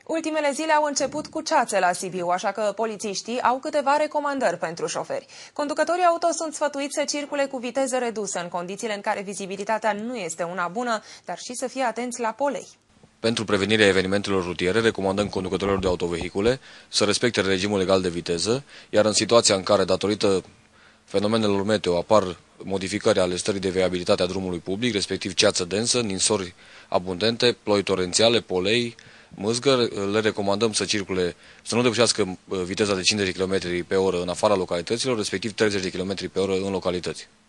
Ultimele zile au început cu ceață la Sibiu, așa că polițiștii au câteva recomandări pentru șoferi. Conducătorii auto sunt sfătuiți să circule cu viteză redusă în condițiile în care vizibilitatea nu este una bună, dar și să fie atenți la polei. Pentru prevenirea evenimentelor rutiere, recomandăm conducătorilor de autovehicule să respecte regimul legal de viteză, iar în situația în care, datorită fenomenelor meteo, apar modificări ale stării de viabilitate a drumului public, respectiv ceață densă, ninsori abundente, ploi torențiale, polei, mâzgă, le recomandăm să circule, să nu depășească viteza de 50 km pe oră în afara localităților, respectiv 30 km pe oră în localități.